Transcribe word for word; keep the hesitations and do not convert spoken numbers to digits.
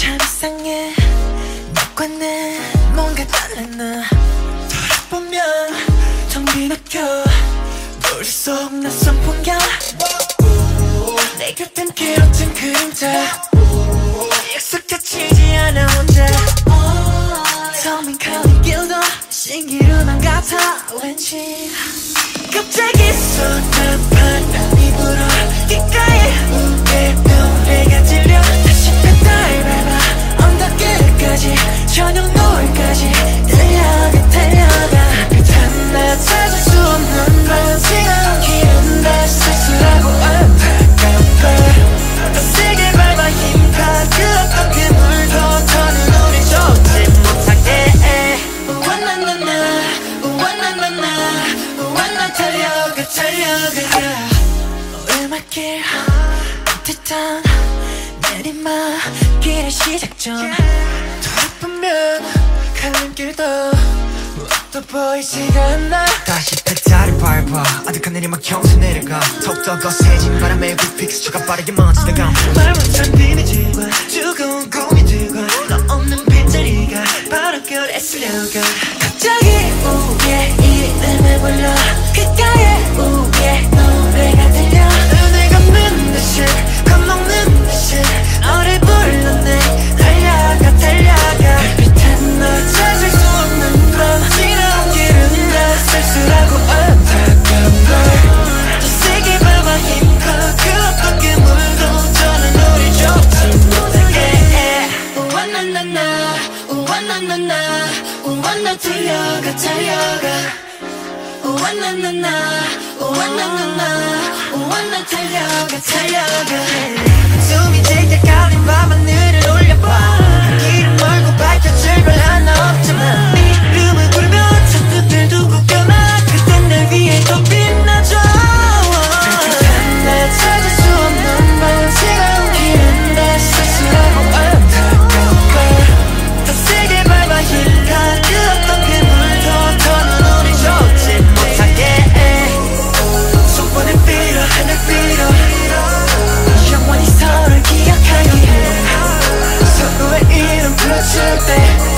참 이상해 너과는 뭔가 달랐나 돌아보면 정비 막혀 머릿속 낯선 풍경 내 곁엔 길어진 그림자 익숙해지지 않아 혼자 텅빈 가는 길도 신기루만 같아 왠지 갑자기 쏟아 바람이 불어 귓가에 우리 노래가 들려 다시 페달을 밟아 언덕길까지 저녁 노을까지 달려가 달려가 그 하나 찾을 수 없는 밤 지나온 길은 다 쓸쓸하고 안타까운 걸 더 세게 밟아 힘껏 그 어떤 그물도 더는 우리 좁지 못하게 우와나나나 우와나나나 우와나 달려가 달려가 오르막길 끝에던 내리막길의 시작점 돌아보면 가는 길도 또 보이지가 않아 다시 페달을 밟아 아득한 내리막 형수 내려가 더욱더 거세진 바람에 빅픽스처가 빠르게 멈추다가 말 못한 비밀들과 두꺼운 고민들과 너 없는 빈자리가 바로 결에 쓸려가 갑자기 우의 이름을 불러 귓가에 우의 노래가 들려 눈을 감는 듯이 겁먹는 듯이 너를 불러내 달려가 달려가 별빛한 널 찾을 수 없는 밤 지나온 길은 다 쓸쓸하고 안타까운 걸더 세게 밟아 힘껏 그 어떤 그물도 저는 우리 좁지 못하게 우와나나나 우와나나나 우와나 달려가 달려가 우와나나나 우와나나나 우와나 달려가 달려가 숨이 질 때 가린 밤하늘을 올려봐 길은 멀고 밝혀질 별 하나 없지만 네 이름을 부르며 천눈을 두고 감아 그땐 날 위해 더 빛나줘 날 찾을 수 없는 밤 지나온 길은 다 쓸쓸하고 안타까운 걸더 세게 밟아 힘껏 그 어떤 그물도 더는 우리 좁지 못하게 손번에 빌어 하늘 빌어 영원히 서로를 기억하기에 서로의 이름 불러줄 때